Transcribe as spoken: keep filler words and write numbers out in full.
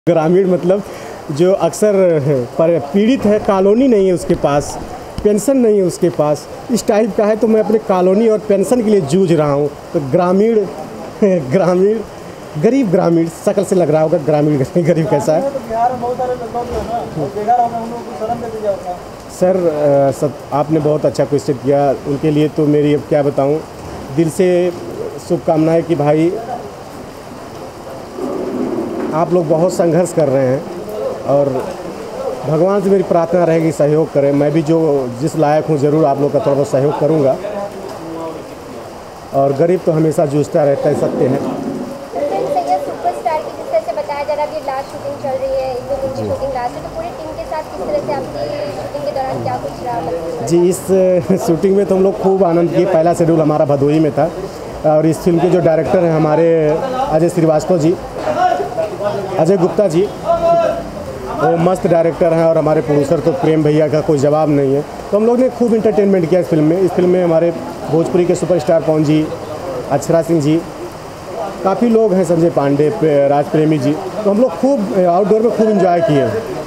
ग्रामीण मतलब जो अक्सर पर पीड़ित है, कॉलोनी नहीं है उसके पास, पेंशन नहीं है उसके पास, इस टाइप का है। तो मैं अपने कॉलोनी और पेंशन के लिए जूझ रहा हूँ। तो ग्रामीण ग्रामीण गरीब ग्रामीण शक्ल से लग रहा होगा ग्रामीण गरीब कैसा है। सर सब आपने बहुत अच्छा क्वेश्चन किया। उनके लिए तो मेरी अब क्या बताऊँ, दिल से शुभकामनाएं कि भाई आप लोग बहुत संघर्ष कर रहे हैं और भगवान से मेरी प्रार्थना रहेगी सहयोग करें। मैं भी जो जिस लायक हूँ ज़रूर आप लोग का थोड़ा बहुत सहयोग करूँगा। और गरीब तो हमेशा जूझता रहता है, सत्य है। सुपरस्टार की जिस तरह से बताया जा रहा है, अभी लास्ट शूटिंग चल रही है, एक दो दिन की शूटिंग लास्ट है, तो पूरी टीम के साथ किस तरह से आपकी शूटिंग के दौरान क्या कुछ रहा? जी, इस शूटिंग में तो हम लोग खूब आनंद किए। पहला शेड्यूल हमारा भदोही में था और इस फिल्म के जो डायरेक्टर हैं हमारे अजय श्रीवास्तव जी, अजय गुप्ता जी, वो मस्त डायरेक्टर हैं। और हमारे प्रोड्यूसर तो प्रेम भैया का कोई जवाब नहीं है। तो हम लोग ने खूब इंटरटेनमेंट किया इस फिल्म में। इस फिल्म में हमारे भोजपुरी के सुपरस्टार पवन जी, अक्षरा सिंह जी, काफ़ी लोग हैं, संजय पांडे, राज प्रेमी जी। तो हम लोग खूब आउटडोर में खूब इंजॉय किए।